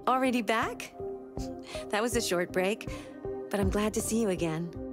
Already back? That was a short break, but I'm glad to see you again.